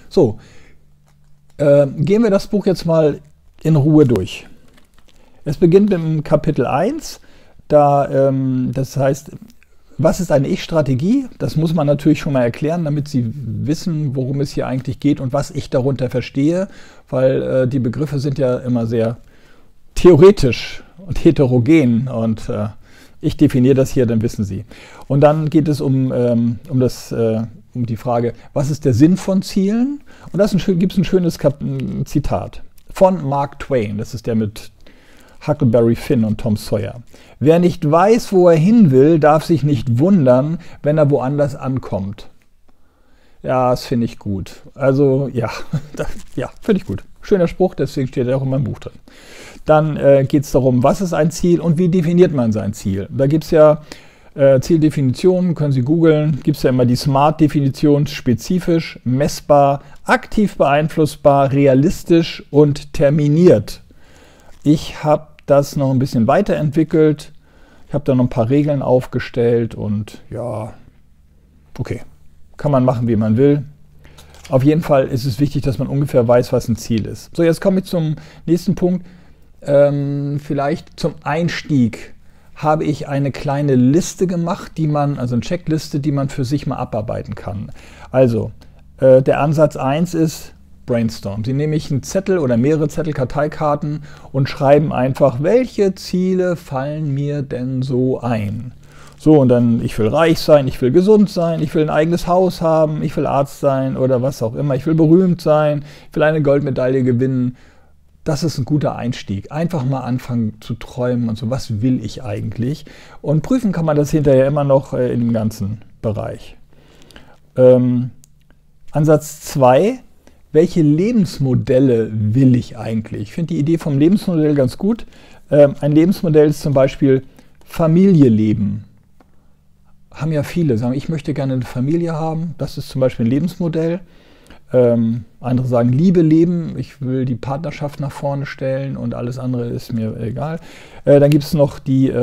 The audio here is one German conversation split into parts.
So, gehen wir das Buch jetzt mal in Ruhe durch. Es beginnt im Kapitel 1, das heißt, was ist eine Ich-Strategie? Das muss man natürlich schon mal erklären, damit Sie wissen, worum es hier eigentlich geht und was ich darunter verstehe, weil die Begriffe sind ja immer sehr theoretisch und heterogen und ich definiere das hier, dann wissen Sie. Und dann geht es um die Frage, was ist der Sinn von Zielen? Und da gibt es ein schönes Zitat von Mark Twain, das ist der mit Huckleberry Finn und Tom Sawyer. Wer nicht weiß, wo er hin will, darf sich nicht wundern, wenn er woanders ankommt. Ja, das finde ich gut. Also ja, ja, finde ich gut. Schöner Spruch, deswegen steht er auch in meinem Buch drin. Dann geht es darum, was ist ein Ziel und wie definiert man sein Ziel. Da gibt es ja Zieldefinitionen, können Sie googeln, gibt es ja immer die SMART-Definition, spezifisch, messbar, aktiv beeinflussbar, realistisch und terminiert. Ich habe das noch ein bisschen weiterentwickelt. Ich habe da noch ein paar Regeln aufgestellt und ja, okay, kann man machen, wie man will. Auf jeden Fall ist es wichtig, dass man ungefähr weiß, was ein Ziel ist. So, jetzt komme ich zum nächsten Punkt. Vielleicht zum Einstieg habe ich eine kleine Liste gemacht, also eine Checkliste, die man für sich mal abarbeiten kann. Also, der Ansatz 1 ist Brainstorm. Sie nehmen einen Zettel oder mehrere Zettel, Karteikarten und schreiben einfach, welche Ziele fallen mir denn so ein? So, und dann, ich will reich sein, ich will gesund sein, ich will ein eigenes Haus haben, ich will Arzt sein oder was auch immer, ich will berühmt sein, ich will eine Goldmedaille gewinnen. Das ist ein guter Einstieg. Einfach mal anfangen zu träumen und so, was will ich eigentlich? Und prüfen kann man das hinterher immer noch in dem ganzen Bereich. Ansatz 2. Welche Lebensmodelle will ich eigentlich? Ich finde die Idee vom Lebensmodell ganz gut. Ein Lebensmodell ist zum Beispiel Familie leben. Haben ja viele, sagen, ich möchte gerne eine Familie haben. Das ist zum Beispiel ein Lebensmodell. Andere sagen Liebe leben. Ich will die Partnerschaft nach vorne stellen und alles andere ist mir egal. Dann gibt es noch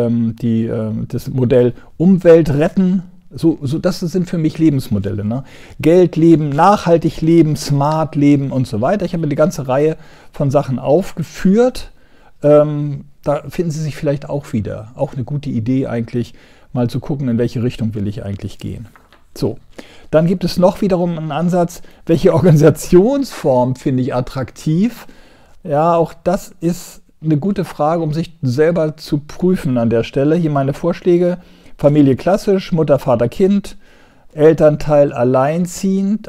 das Modell Umwelt retten. Das sind für mich Lebensmodelle. Ne? Geld leben, nachhaltig leben, smart leben und so weiter. Ich habe eine ganze Reihe von Sachen aufgeführt. Da finden Sie sich vielleicht auch wieder. Auch eine gute Idee eigentlich, mal zu gucken, in welche Richtung will ich eigentlich gehen. So, dann gibt es noch wiederum einen Ansatz, welche Organisationsform finde ich attraktiv? Ja, auch das ist eine gute Frage, um sich selber zu prüfen an der Stelle. Hier meine Vorschläge. Familie klassisch, Mutter, Vater, Kind, Elternteil alleinerziehend.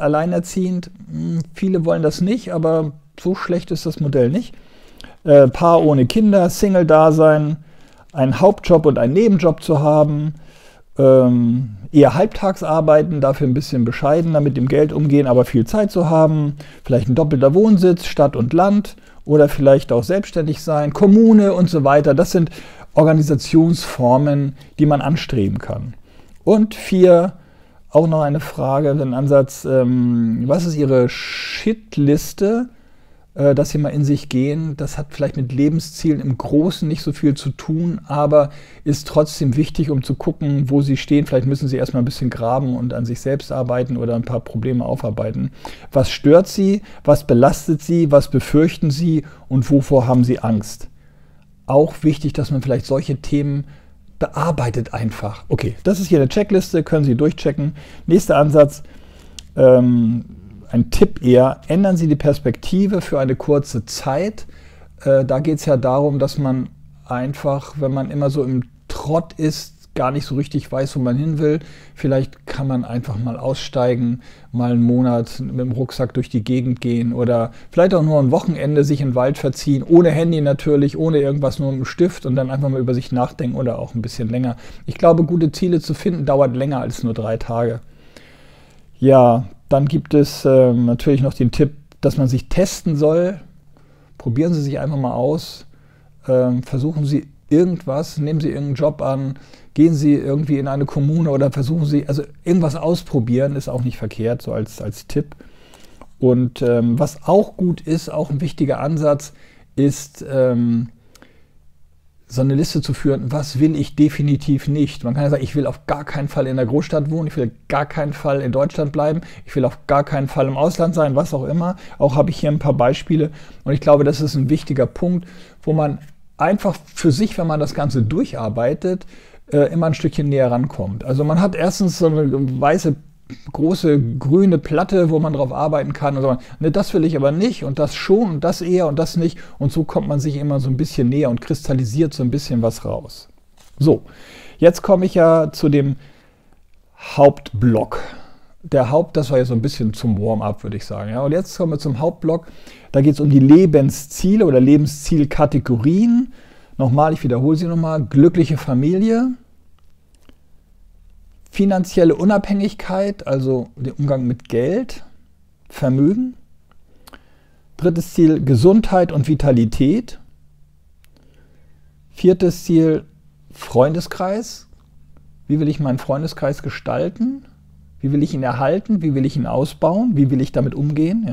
Viele wollen das nicht, aber so schlecht ist das Modell nicht. Paar ohne Kinder, Single-Dasein, einen Hauptjob und einen Nebenjob zu haben, eher halbtags arbeiten, dafür ein bisschen bescheidener mit dem Geld umgehen, aber viel Zeit zu haben, vielleicht ein doppelter Wohnsitz, Stadt und Land oder vielleicht auch selbstständig sein, Kommune und so weiter. Das sind Organisationsformen, die man anstreben kann. Und 4, auch noch eine Frage, ein Ansatz, was ist Ihre Shitliste, dass Sie mal in sich gehen. Das hat vielleicht mit Lebenszielen im Großen nicht so viel zu tun, aber ist trotzdem wichtig, um zu gucken, wo Sie stehen. Vielleicht müssen Sie erstmal ein bisschen graben und an sich selbst arbeiten oder ein paar Probleme aufarbeiten. Was stört Sie? Was belastet Sie? Was befürchten Sie? Und wovor haben Sie Angst? Auch wichtig, dass man vielleicht solche Themen bearbeitet einfach. Okay, das ist hier eine Checkliste, können Sie durchchecken. Nächster Ansatz, ein Tipp eher, ändern Sie die Perspektive für eine kurze Zeit. Da geht es ja darum, dass man einfach, wenn man immer so im Trott ist, gar nicht so richtig weiß, wo man hin will. Vielleicht kann man einfach mal aussteigen, mal einen Monat mit dem Rucksack durch die Gegend gehen oder vielleicht auch nur ein Wochenende sich in den Wald verziehen, ohne Handy natürlich, ohne irgendwas, nur mit dem Stift und dann einfach mal über sich nachdenken oder auch ein bisschen länger. Ich glaube, gute Ziele zu finden, dauert länger als nur 3 Tage. Ja, dann gibt es natürlich noch den Tipp, dass man sich testen soll. Probieren Sie sich einfach mal aus. Versuchen Sie irgendwas, nehmen Sie irgendeinen Job an, gehen Sie irgendwie in eine Kommune oder versuchen Sie, also irgendwas ausprobieren, ist auch nicht verkehrt, so als Tipp. Und was auch gut ist, auch ein wichtiger Ansatz, ist so eine Liste zu führen, was will ich definitiv nicht. Man kann ja sagen, ich will auf gar keinen Fall in der Großstadt wohnen, ich will gar keinen Fall in Deutschland bleiben, ich will auf gar keinen Fall im Ausland sein, was auch immer. Auch habe ich hier ein paar Beispiele und ich glaube, das ist ein wichtiger Punkt, wo man einfach für sich, wenn man das Ganze durcharbeitet, immer ein Stückchen näher rankommt. Also man hat erstens so eine weiße große grüne Platte, wo man drauf arbeiten kann und so. Ne, das will ich aber nicht und das schon und das eher und das nicht. Und so kommt man sich immer so ein bisschen näher und kristallisiert so ein bisschen was raus. So, jetzt komme ich ja zu dem Hauptblock. Das war ja so ein bisschen zum Warm-up, würde ich sagen. Ja, und jetzt kommen wir zum Hauptblock. Da geht es um die Lebensziele oder Lebenszielkategorien. Nochmal, ich wiederhole sie nochmal. Glückliche Familie. Finanzielle Unabhängigkeit, also der Umgang mit Geld, Vermögen. Drittes Ziel, Gesundheit und Vitalität. Viertes Ziel, Freundeskreis. Wie will ich meinen Freundeskreis gestalten? Wie will ich ihn erhalten? Wie will ich ihn ausbauen? Wie will ich damit umgehen?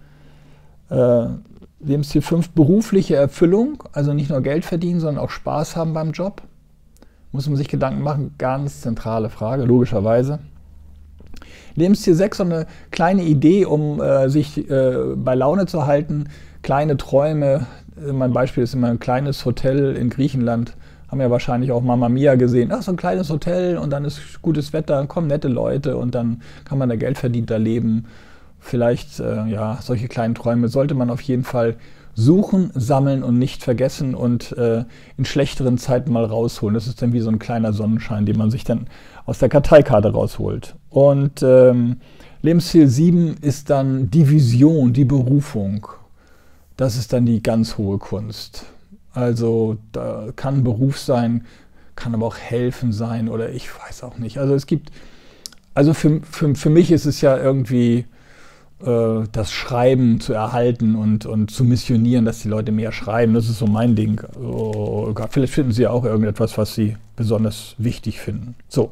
Ja. Lebensziel 5, berufliche Erfüllung, also nicht nur Geld verdienen, sondern auch Spaß haben beim Job. Muss man sich Gedanken machen, ganz zentrale Frage, logischerweise. Lebensziel 6, so eine kleine Idee, um sich bei Laune zu halten, kleine Träume. Mein Beispiel ist immer ein kleines Hotel in Griechenland. Haben ja wahrscheinlich auch Mamma Mia gesehen. Ach, so ein kleines Hotel und dann ist gutes Wetter, dann kommen nette Leute und dann kann man da Geld verdient da leben. Vielleicht, ja, solche kleinen Träume sollte man auf jeden Fall suchen, sammeln und nicht vergessen und in schlechteren Zeiten mal rausholen. Das ist dann wie so ein kleiner Sonnenschein, den man sich dann aus der Karteikarte rausholt. Und Lebensziel 7 ist dann die Vision, die Berufung. Das ist dann die ganz hohe Kunst. Also da kann Beruf sein, kann aber auch helfen sein oder ich weiß auch nicht. Also es gibt, also für mich ist es ja irgendwie das Schreiben zu erhalten und zu missionieren, dass die Leute mehr schreiben. Das ist so mein Ding. Vielleicht finden Sie ja auch irgendetwas, was Sie besonders wichtig finden. So.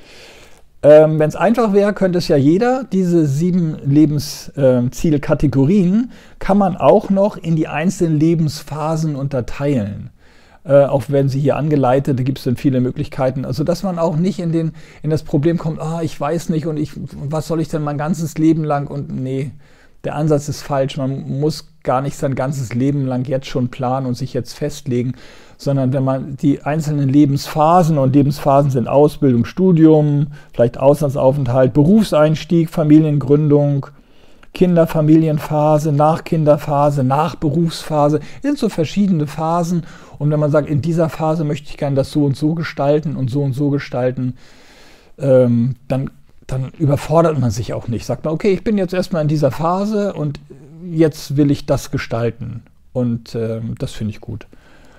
Wenn es einfach wäre, könnte es ja jeder. Diese 7 Lebenszielkategorien kann man auch noch in die einzelnen Lebensphasen unterteilen. Auch wenn sie hier angeleitet, da gibt es dann viele Möglichkeiten. Also dass man auch nicht in das Problem kommt, ich weiß nicht und was soll ich denn mein ganzes Leben lang? Und nee, der Ansatz ist falsch. Man muss gar nicht sein ganzes Leben lang jetzt schon planen und sich jetzt festlegen, sondern wenn man die einzelnen Lebensphasen, und Lebensphasen sind Ausbildung, Studium, vielleicht Auslandsaufenthalt, Berufseinstieg, Familiengründung, Kinder-Familienphase, Nachkinderphase, Nachberufsphase, sind so verschiedene Phasen. Und wenn man sagt, in dieser Phase möchte ich gerne das so und so gestalten und so gestalten, dann überfordert man sich auch nicht. Sagt man, okay, ich bin jetzt erstmal in dieser Phase und jetzt will ich das gestalten. Und das finde ich gut.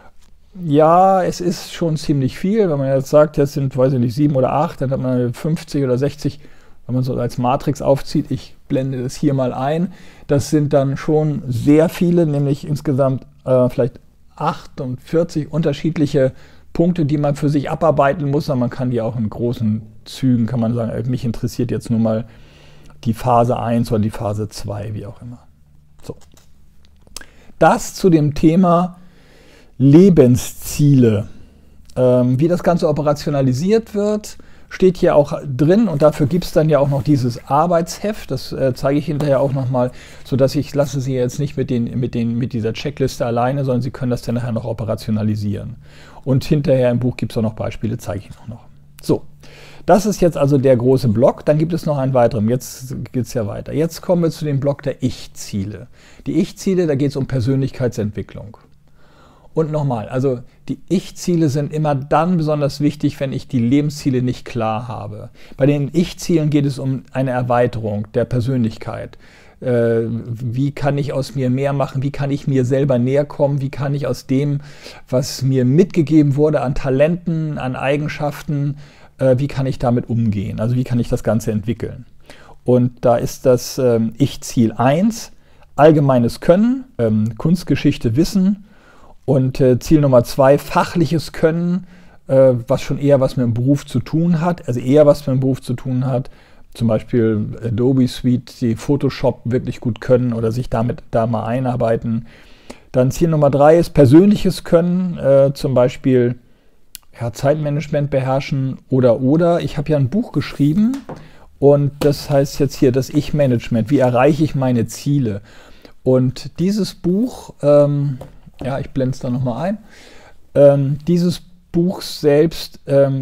Ja, es ist schon ziemlich viel. Wenn man jetzt sagt, jetzt sind, weiß ich nicht, 7 oder 8, dann hat man 50 oder 60, wenn man so als Matrix aufzieht. Ich blende das hier mal ein. Das sind dann schon sehr viele, nämlich insgesamt vielleicht 48 unterschiedliche Punkte, die man für sich abarbeiten muss. Aber man kann die auch in großen Zügen, kann man sagen, mich interessiert jetzt nur mal die Phase 1 oder die Phase 2, wie auch immer. So. Das zu dem Thema Lebensziele. Wie das Ganze operationalisiert wird, steht hier auch drin und dafür gibt es dann ja auch noch dieses Arbeitsheft, das zeige ich hinterher auch nochmal, sodass ich lasse Sie jetzt nicht mit dieser Checkliste alleine, sondern Sie können das dann nachher noch operationalisieren. Und hinterher im Buch gibt es auch noch Beispiele, zeige ich Ihnen auch noch. So, das ist jetzt also der große Block, dann gibt es noch einen weiteren, jetzt geht es ja weiter. Jetzt kommen wir zu dem Block der Ich-Ziele. Die Ich-Ziele, da geht es um Persönlichkeitsentwicklung. Und nochmal, also die Ich-Ziele sind immer dann besonders wichtig, wenn ich die Lebensziele nicht klar habe. Bei den Ich-Zielen geht es um eine Erweiterung der Persönlichkeit. Wie kann ich aus mir mehr machen? Wie kann ich mir selber näher kommen? Wie kann ich aus dem, was mir mitgegeben wurde an Talenten, an Eigenschaften, wie kann ich damit umgehen? Also wie kann ich das Ganze entwickeln? Und da ist das Ich-Ziel 1, allgemeines Können, Kunstgeschichte, Wissen. Und Ziel Nummer 2, fachliches Können, was schon eher was mit dem Beruf zu tun hat, also eher was mit dem Beruf zu tun hat, zum Beispiel Adobe Suite, die Photoshop wirklich gut können oder sich damit da mal einarbeiten. Dann Ziel Nummer 3 ist persönliches Können, zum Beispiel ja, Zeitmanagement beherrschen oder. Ich habe ja ein Buch geschrieben und das heißt jetzt hier das Ich-Management. Wie erreiche ich meine Ziele? Und dieses Buch, ja, ich blende es da nochmal ein, dieses Buch selbst,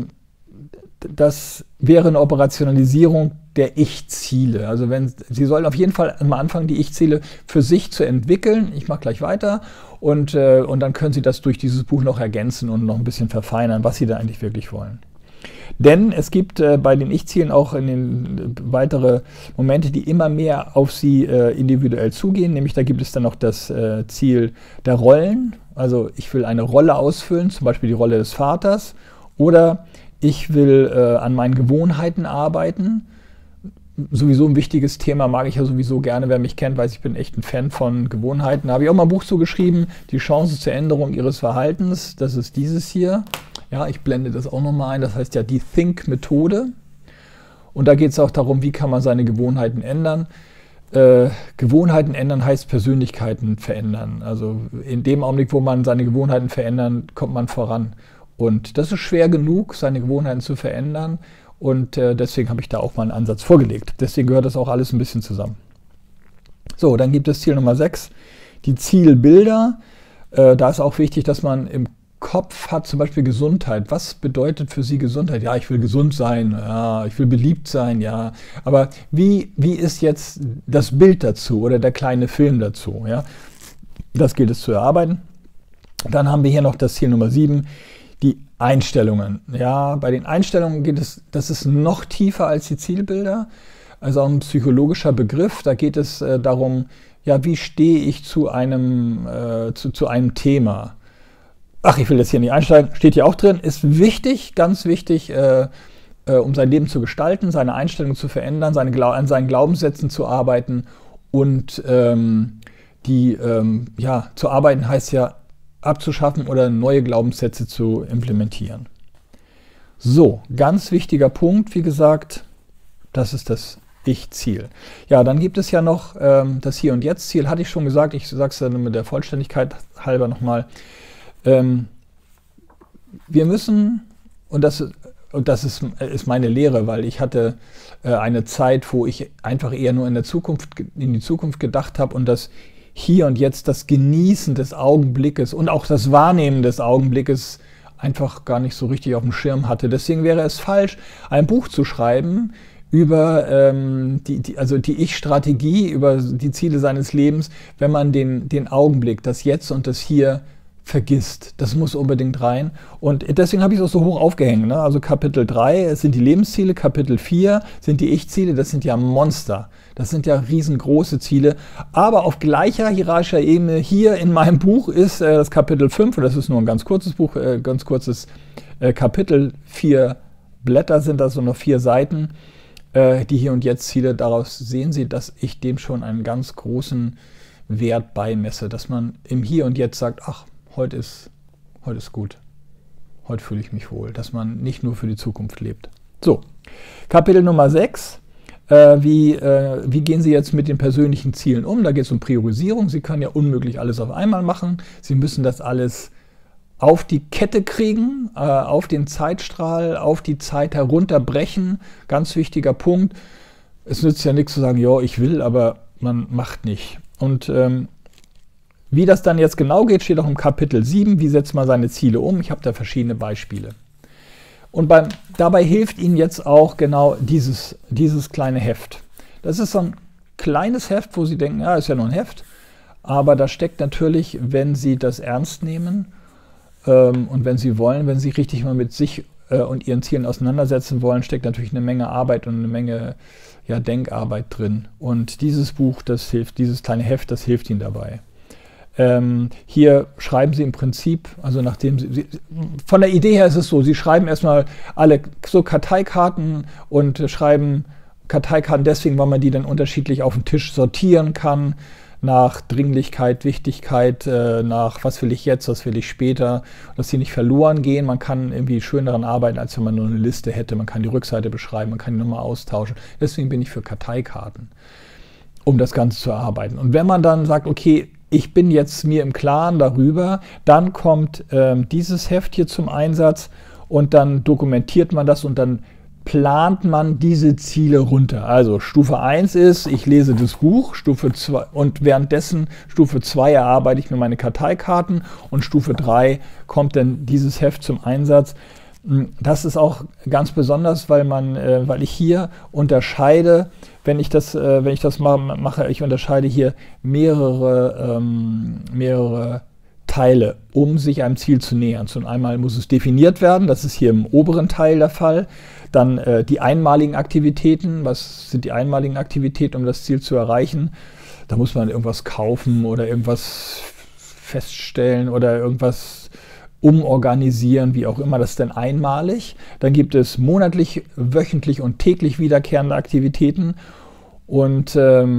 das wäre eine Operationalisierung der Ich-Ziele. Also Sie sollen auf jeden Fall am Anfang die Ich-Ziele für sich zu entwickeln. Ich mache gleich weiter und dann können Sie das durch dieses Buch noch ergänzen und noch ein bisschen verfeinern, was Sie da eigentlich wirklich wollen. Denn es gibt bei den Ich-Zielen auch weitere Momente, die immer mehr auf Sie individuell zugehen. Nämlich da gibt es dann noch das Ziel der Rollen. Also ich will eine Rolle ausfüllen, zum Beispiel die Rolle des Vaters. Oder ich will an meinen Gewohnheiten arbeiten. Sowieso ein wichtiges Thema, mag ich ja sowieso gerne. Wer mich kennt, weiß, ich bin echt ein Fan von Gewohnheiten. Da habe ich auch mal ein Buch zugeschrieben, die Chance zur Änderung Ihres Verhaltens. Das ist dieses hier. Ja, ich blende das auch nochmal ein. Das heißt ja die Think-Methode. Und da geht es auch darum, wie kann man seine Gewohnheiten ändern. Gewohnheiten ändern heißt Persönlichkeiten verändern. Also in dem Augenblick, wo man seine Gewohnheiten verändert, kommt man voran. Und das ist schwer genug, seine Gewohnheiten zu verändern. Und deswegen habe ich da auch mal einen Ansatz vorgelegt. Deswegen gehört das auch alles ein bisschen zusammen. So, dann gibt es Ziel Nummer 6, die Zielbilder. Da ist auch wichtig, dass man im Kopf hat zum Beispiel Gesundheit. Was bedeutet für Sie Gesundheit? Ja, ich will gesund sein, ja, ich will beliebt sein, ja. Aber wie ist jetzt das Bild dazu oder der kleine Film dazu? Ja? Das gilt es zu erarbeiten. Dann haben wir hier noch das Ziel Nummer 7, die Einstellungen. Ja, bei den Einstellungen geht es, das ist noch tiefer als die Zielbilder. Also auch ein psychologischer Begriff. Da geht es darum, ja, wie stehe ich zu einem Thema? Ach, ich will jetzt hier nicht einsteigen, steht hier auch drin, ist wichtig, ganz wichtig, um sein Leben zu gestalten, seine Einstellung zu verändern, an seinen Glaubenssätzen zu arbeiten und zu arbeiten heißt ja abzuschaffen oder neue Glaubenssätze zu implementieren. So, ganz wichtiger Punkt, wie gesagt, das ist das Ich-Ziel. Ja, dann gibt es ja noch das Hier- und Jetzt-Ziel, hatte ich schon gesagt, ich sage es dann mit der Vollständigkeit halber nochmal. Wir müssen, und das ist meine Lehre, weil ich hatte eine Zeit, wo ich einfach eher nur in die Zukunft gedacht habe und das Hier und Jetzt, das Genießen des Augenblickes und auch das Wahrnehmen des Augenblickes einfach gar nicht so richtig auf dem Schirm hatte. Deswegen wäre es falsch, ein Buch zu schreiben über die Ich-Strategie, über die Ziele seines Lebens, wenn man den Augenblick, das Jetzt und das Hier vergisst. Das muss unbedingt rein. Und deswegen habe ich es auch so hoch aufgehängt. Ne? Also Kapitel 3 sind die Lebensziele, Kapitel 4 sind die Ich-Ziele, das sind ja Monster. Das sind ja riesengroße Ziele. Aber auf gleicher hierarchischer Ebene hier in meinem Buch ist das Kapitel 5, und das ist nur ein ganz kurzes Buch, ganz kurzes Kapitel, 4 Blätter sind das, so noch 4 Seiten, die Hier- und Jetzt-Ziele. Daraus sehen Sie, dass ich dem schon einen ganz großen Wert beimesse, dass man im Hier und Jetzt sagt, ach, heute ist gut, heute fühle ich mich wohl, dass man nicht nur für die Zukunft lebt. So, Kapitel Nummer 6, wie gehen Sie jetzt mit den persönlichen Zielen um? Da geht es um Priorisierung. Sie können ja unmöglich alles auf einmal machen. Sie müssen das alles auf die Kette kriegen, auf den Zeitstrahl, auf die Zeit herunterbrechen. Ganz wichtiger Punkt. Es nützt ja nichts zu sagen, ja, ich will, aber man macht nicht. Und wie das dann jetzt genau geht, steht auch im Kapitel 7. Wie setzt man seine Ziele um? Ich habe da verschiedene Beispiele. Und dabei hilft Ihnen jetzt auch genau dieses kleine Heft. Das ist so ein kleines Heft, wo Sie denken, ja, ist ja nur ein Heft. Aber da steckt natürlich, wenn Sie das ernst nehmen und wenn Sie wollen, wenn Sie richtig mal mit sich und Ihren Zielen auseinandersetzen wollen, steckt natürlich eine Menge Arbeit und eine Menge Denkarbeit drin. Und dieses Buch, das hilft, dieses kleine Heft, das hilft Ihnen dabei. Hier schreiben Sie im Prinzip, also nachdem Sie, von der Idee her ist es so, Sie schreiben erstmal alle so Karteikarten und schreiben Karteikarten deswegen, weil man die dann unterschiedlich auf den Tisch sortieren kann, nach Dringlichkeit, Wichtigkeit, nach was will ich jetzt, was will ich später, dass sie nicht verloren gehen. Man kann irgendwie schön daran arbeiten, als wenn man nur eine Liste hätte. Man kann die Rückseite beschreiben, man kann die nochmal austauschen. Deswegen bin ich für Karteikarten, um das Ganze zu erarbeiten. Und wenn man dann sagt, okay, ich bin jetzt mir im Klaren darüber, dann kommt dieses Heft hier zum Einsatz und dann dokumentiert man das und dann plant man diese Ziele runter. Also Stufe 1 ist, ich lese das Buch, Stufe 2 und währenddessen Stufe 2 erarbeite ich mir meine Karteikarten und Stufe 3 kommt dann dieses Heft zum Einsatz. Das ist auch ganz besonders, weil ich hier unterscheide, wenn ich das mache, ich unterscheide hier mehrere Teile, um sich einem Ziel zu nähern. Zum einmal muss es definiert werden, das ist hier im oberen Teil der Fall. Dann die einmaligen Aktivitäten. Was sind die einmaligen Aktivitäten, um das Ziel zu erreichen? Da muss man irgendwas kaufen oder irgendwas feststellen oder irgendwas umorganisieren, wie auch immer. Das ist dann einmalig. Dann gibt es monatlich, wöchentlich und täglich wiederkehrende Aktivitäten. Und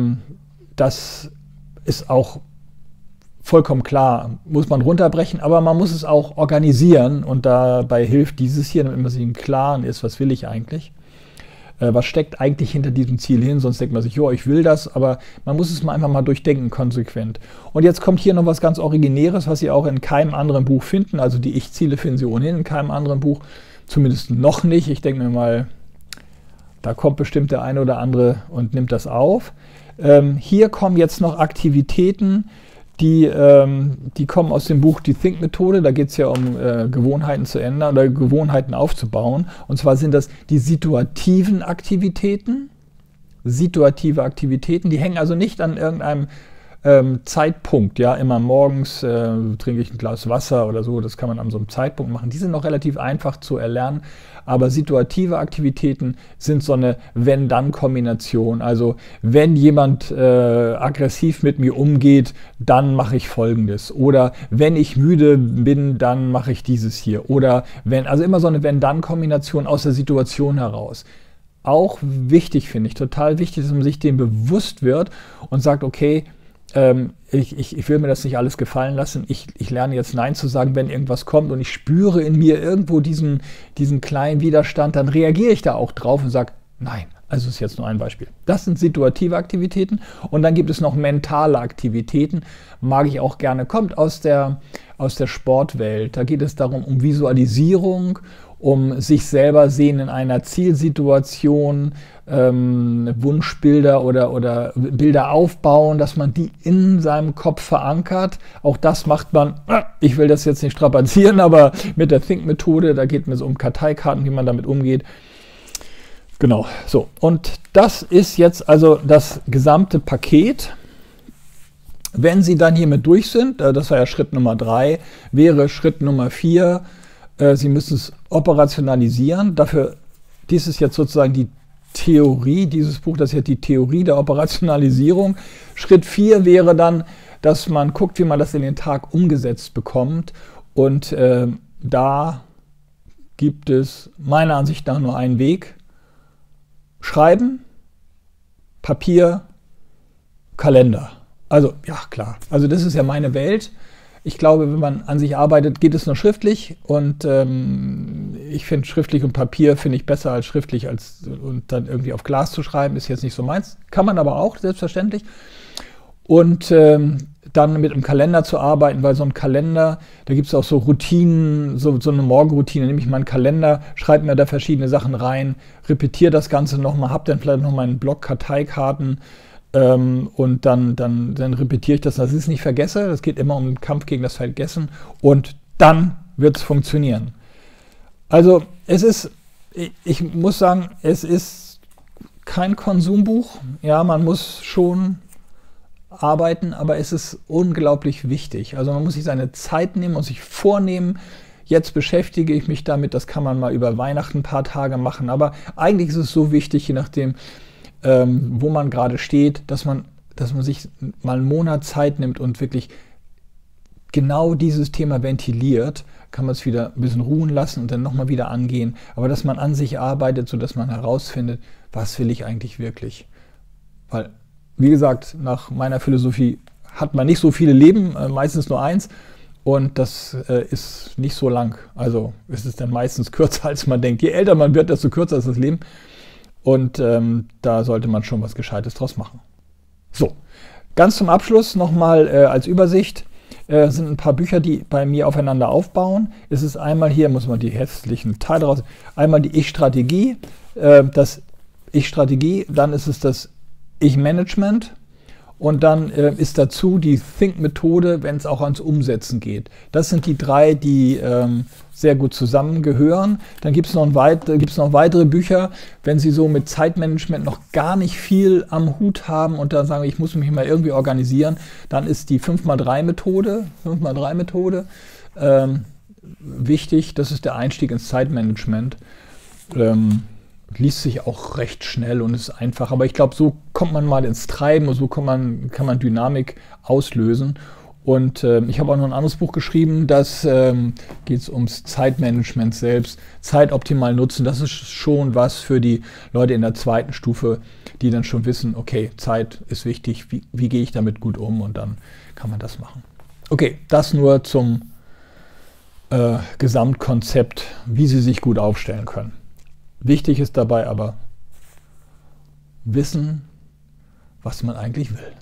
das ist auch vollkommen klar, muss man runterbrechen, aber man muss es auch organisieren und dabei hilft dieses hier, damit man sich im Klaren ist, was will ich eigentlich, was steckt eigentlich hinter diesem Ziel hin, sonst denkt man sich, jo, ich will das, aber man muss es mal einfach mal durchdenken, konsequent. Und jetzt kommt hier noch was ganz Originäres, was Sie auch in keinem anderen Buch finden, also die Ich-Ziele finden Sie ohnehin in keinem anderen Buch, zumindest noch nicht. Ich denke mir mal, da kommt bestimmt der eine oder andere und nimmt das auf. Hier kommen jetzt noch Aktivitäten, die kommen aus dem Buch Die Think-Methode. Da geht es ja um Gewohnheiten zu ändern oder Gewohnheiten aufzubauen. Und zwar sind das die situativen Aktivitäten. Situative Aktivitäten, die hängen also nicht an irgendeinem Zeitpunkt. Ja, immer morgens trinke ich ein Glas Wasser oder so. Das kann man an so einem Zeitpunkt machen. Die sind noch relativ einfach zu erlernen. Aber situative Aktivitäten sind so eine Wenn-Dann-Kombination. Also wenn jemand aggressiv mit mir umgeht, dann mache ich Folgendes. Oder wenn ich müde bin, dann mache ich dieses hier. Oder also immer so eine Wenn-Dann-Kombination aus der Situation heraus. Auch wichtig, finde ich, total wichtig, dass man sich dem bewusst wird und sagt, okay, ich will mir das nicht alles gefallen lassen. Ich lerne jetzt Nein zu sagen, wenn irgendwas kommt und ich spüre in mir irgendwo diesen kleinen Widerstand, dann reagiere ich da auch drauf und sage Nein. Also ist jetzt nur ein Beispiel. Das sind situative Aktivitäten und dann gibt es noch mentale Aktivitäten, mag ich auch gerne, kommt aus der Sportwelt. Da geht es darum, um Visualisierung, um sich selber sehen in einer Zielsituation, Wunschbilder oder Bilder aufbauen, dass man die in seinem Kopf verankert. Auch das macht man, ich will das jetzt nicht strapazieren, aber mit der Think-Methode, da geht es um Karteikarten, wie man damit umgeht. Genau, so. Und das ist jetzt also das gesamte Paket. Wenn Sie dann hiermit durch sind, das war ja Schritt Nummer 3, wäre Schritt Nummer 4, Sie müssen es operationalisieren. Dies ist jetzt sozusagen die Theorie, dieses Buch, das ist jetzt die Theorie der Operationalisierung. Schritt 4 wäre dann, dass man guckt, wie man das in den Tag umgesetzt bekommt. Und da gibt es meiner Ansicht nach nur einen Weg. Schreiben, Papier, Kalender. Also, ja, klar. Also das ist ja meine Welt. Ich glaube, wenn man an sich arbeitet, geht es nur schriftlich. Und ich finde schriftlich und Papier finde ich besser als schriftlich und dann irgendwie auf Glas zu schreiben, ist jetzt nicht so meins. Kann man aber auch, selbstverständlich. Und dann mit einem Kalender zu arbeiten, weil so ein Kalender, da gibt es auch so Routinen, so eine Morgenroutine, nehme ich meinen Kalender, schreibe mir da verschiedene Sachen rein, repetiere das Ganze nochmal, habe dann vielleicht noch meinen Block Karteikarten und dann repetiere ich das, dass ich es nicht vergesse. Das geht immer um den Kampf gegen das Vergessen und dann wird es funktionieren. Also ich muss sagen, es ist kein Konsumbuch. Ja, man muss schon arbeiten, aber es ist unglaublich wichtig. Also man muss sich seine Zeit nehmen und sich vornehmen, jetzt beschäftige ich mich damit, das kann man mal über Weihnachten ein paar Tage machen, aber eigentlich ist es so wichtig, je nachdem, wo man gerade steht, dass man sich mal einen Monat Zeit nimmt und wirklich genau dieses Thema ventiliert, kann man es wieder ein bisschen ruhen lassen und dann nochmal wieder angehen, aber dass man an sich arbeitet, sodass man herausfindet, was will ich eigentlich wirklich. Weil, wie gesagt, nach meiner Philosophie hat man nicht so viele Leben, meistens nur eins und das ist nicht so lang. Also ist es dann meistens kürzer, als man denkt. Je älter man wird, desto kürzer ist das Leben. Und da sollte man schon was Gescheites draus machen. So, Ganz zum Abschluss nochmal als Übersicht sind ein paar Bücher, die bei mir aufeinander aufbauen. Es ist einmal hier, muss man die hässlichen Teile raus, einmal die Ich-Strategie, das Ich-Strategie, dann ist es das Ich-Management und dann ist dazu die Think-Methode, wenn es auch ans Umsetzen geht. Das sind die drei, die sehr gut zusammengehören. Dann gibt es noch weitere Bücher, wenn Sie so mit Zeitmanagement noch gar nicht viel am Hut haben und dann sagen, ich muss mich mal irgendwie organisieren, dann ist die 5x3-Methode wichtig. Das ist der Einstieg ins Zeitmanagement. Liest sich auch recht schnell und ist einfach. Aber ich glaube, so kommt man mal ins Treiben und so kann man Dynamik auslösen. Und ich habe auch noch ein anderes Buch geschrieben, das geht es ums Zeitmanagement selbst. Zeit optimal nutzen, das ist schon was für die Leute in der zweiten Stufe, die dann schon wissen, okay, Zeit ist wichtig, wie gehe ich damit gut um und dann kann man das machen. Okay, das nur zum Gesamtkonzept, wie Sie sich gut aufstellen können. Wichtig ist dabei aber wissen, was man eigentlich will.